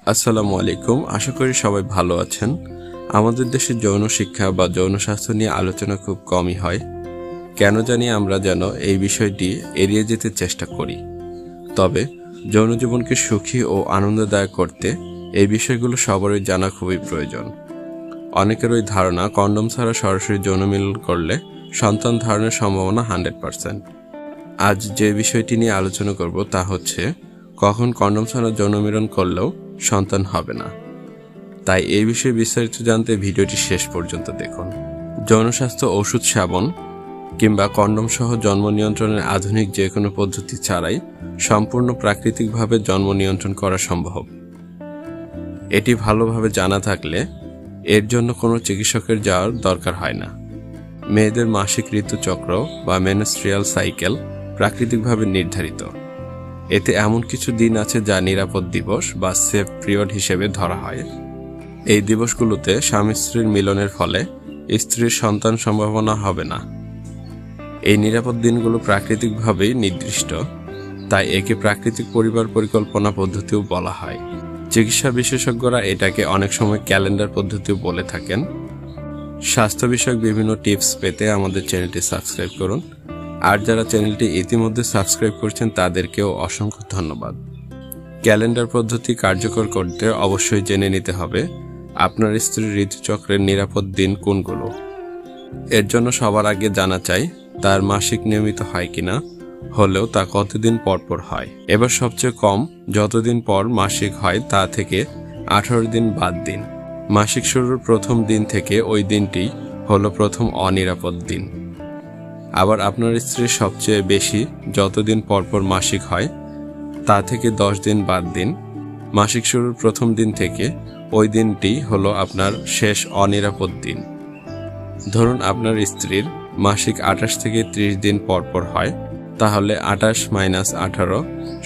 আসসালামু আলাইকুম। আশা করি সবাই ভালো আছেন। আমাদের দেশে যৌন শিক্ষা বা যৌন স্বাস্থ্য নিয়ে আলোচনা খুব কমই হয়। কেন জানি আমরা যেন এই বিষয়টি এড়িয়ে যেতে চেষ্টা করি। তবে যৌন জীবনকে সুখী ও আনন্দদায়ক করতে এই বিষয়গুলো সবারই জানা খুবই প্রয়োজন। অনেকের ওই ধারণা কন্ডম ছাড়া সরাসরি যৌন মিলন করলে সন্তান ধারণের সম্ভাবনা 100%। আজ যে বিষয়টি নিয়ে আলোচনা করব তা হচ্ছে কখন কন্ডম ছাড়া যৌন মিলন করলেও সন্তান হবে না। তাই এই বিষয়ে বিস্তারিত জানতে ভিডিওটি শেষ পর্যন্ত দেখুন। যৌন স্বাস্থ্য ওষুধ সেবন কিংবা কন্ডম সহ জন্ম নিয়ন্ত্রণের আধুনিক যে কোনো পদ্ধতি ছাড়াই সম্পূর্ণ প্রাকৃতিকভাবে জন্ম নিয়ন্ত্রণ করা সম্ভব। এটি ভালোভাবে জানা থাকলে এর জন্য কোনো চিকিৎসকের যাওয়ার দরকার হয় না। মেয়েদের মাসিক ঋতুচক্র বা মেনস্ট্রিয়াল সাইকেল প্রাকৃতিকভাবে নির্ধারিত। এতে এমন কিছু দিন আছে যা নিরাপদ দিবস বা সেফ পিরিয়ড হিসেবে ধরা হয়। এই দিবসগুলোতে স্বামী স্ত্রীর মিলনের ফলে স্ত্রীর সন্তান সম্ভাবনা হবে না। এই নিরাপদ দিনগুলো প্রাকৃতিকভাবেই নির্দিষ্ট, তাই একে প্রাকৃতিক পরিবার পরিকল্পনা পদ্ধতিও বলা হয়। চিকিৎসা বিশেষজ্ঞরা এটাকে অনেক সময় ক্যালেন্ডার পদ্ধতিও বলে থাকেন। স্বাস্থ্য বিষয়ক বিভিন্ন টিপস পেতে আমাদের চ্যানেলটি সাবস্ক্রাইব করুন। আর যারা চ্যানেলটি ইতিমধ্যে সাবস্ক্রাইব করছেন তাদেরকেও অসংখ্য ধন্যবাদ। ক্যালেন্ডার পদ্ধতি কার্যকর করতে অবশ্যই জেনে নিতে হবে আপনার স্ত্রীর ঋতুচক্রের নিরাপদ দিন কোনগুলো। এর জন্য সবার আগে জানা চাই তার মাসিক নিয়মিত হয় কিনা, হলেও তা কতদিন পর পর হয়। এবার সবচেয়ে কম যতদিন পর মাসিক হয় তা থেকে 18 দিন বাদ দিন। মাসিক শুরুর প্রথম দিন থেকে ওই দিনটি হলো প্রথম অনিরাপদ দিন। আবার আপনার স্ত্রীর সবচেয়ে বেশি যতদিন পরপর মাসিক হয় তা থেকে 10 দিন বাদ দিন। মাসিক শুরুর প্রথম দিন থেকে ওই দিনটি হলো আপনার শেষ অনিরাপদ দিন। ধরুন আপনার স্ত্রীর মাসিক 28 থেকে 30 দিন পরপর হয়, তাহলে 28 - 18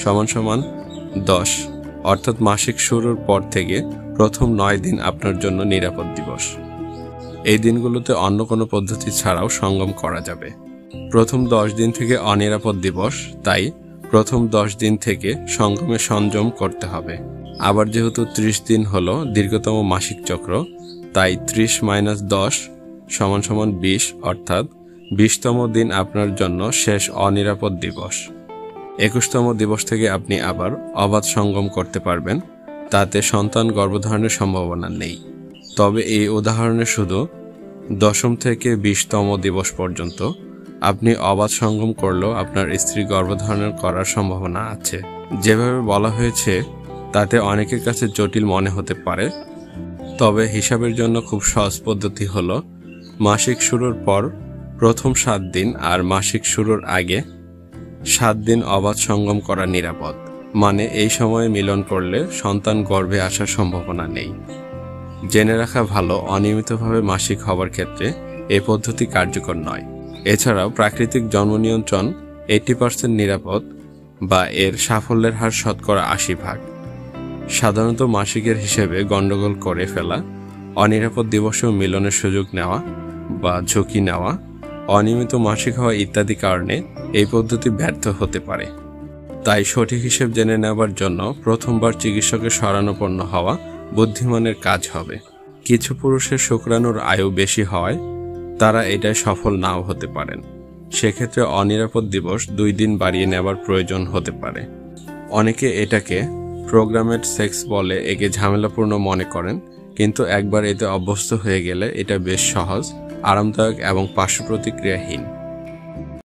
= 10, অর্থাৎ মাসিক শুরুর পর থেকে প্রথম 9 দিন আপনার জন্য নিরাপদ দিবস। এই দিনগুলোতে অন্য কোনো পদ্ধতি ছাড়াও সঙ্গম করা যাবে। প্রথম 10 দিন থেকে অনিরাপদ দিবস, তাই প্রথম 10 দিন থেকে সঙ্গমে সংযম করতে হবে। আবার যেহেতু 30 দিন হলো দীর্ঘতম মাসিক চক্র, তাই 30 - 10 = 20, অর্থাৎ 20তম দিন আপনার জন্য শেষ অনিরাপদ দিবস। 21তম দিবস থেকে আপনি আবার অবাধ সঙ্গম করতে পারবেন, তাতে সন্তান গর্ভধারণের সম্ভাবনা নেই। তবে এই উদাহরণে শুধু 10ম থেকে 20তম দিবস পর্যন্ত আপনি অবাধ সঙ্গম করলেও আপনার স্ত্রী গর্ভধারণ করার সম্ভাবনা আছে। যেভাবে বলা হয়েছে তাতে অনেকের কাছে জটিল মনে হতে পারে, তবে হিসাবের জন্য খুব সহজ পদ্ধতি হলো মাসিক শুরুর পর প্রথম 7 দিন আর মাসিক শুরুর আগে 7 দিন অবাধ সঙ্গম করা নিরাপদ। মানে এই সময়ে মিলন করলে সন্তান গর্ভে আসার সম্ভাবনা নেই। জেনে রাখা ভালো, অনিয়মিতভাবে মাসিক হবার ক্ষেত্রে এই পদ্ধতি কার্যকর নয়। এছাড়াও প্রাকৃতিক জন্ম নিয়ন্ত্রণ 80% নিরাপদ বা এর সাফল্যের হার 80%। সাধারণত মাসিকের হিসেবে গণ্ডগোল করে ফেলা, অনিরাপদ দিবসেও মিলনের সুযোগ নেওয়া বা ঝুঁকি নেওয়া, অনিয়মিত মাসিক হওয়া ইত্যাদি কারণে এই পদ্ধতি ব্যর্থ হতে পারে। তাই সঠিক হিসেব জেনে নেওয়ার জন্য প্রথমবার চিকিৎসকের শরণাপন্ন হওয়া বুদ্ধিমানের কাজ হবে। কিছু পুরুষের শুক্রাণুর আয়ু বেশি হওয়ায় তারা এটায় সফল নাও হতে পারেন। সেক্ষেত্রে অনিরাপদ দিবস 2 দিন বাড়িয়ে নেওয়ার প্রয়োজন হতে পারে। অনেকে এটাকে প্রোগ্রামেড সেক্স বলে একে ঝামেলাপূর্ণ মনে করেন, কিন্তু একবার এতে অভ্যস্ত হয়ে গেলে এটা বেশ সহজ, আরামদায়ক এবং পার্শ্ব প্রতিক্রিয়াহীন।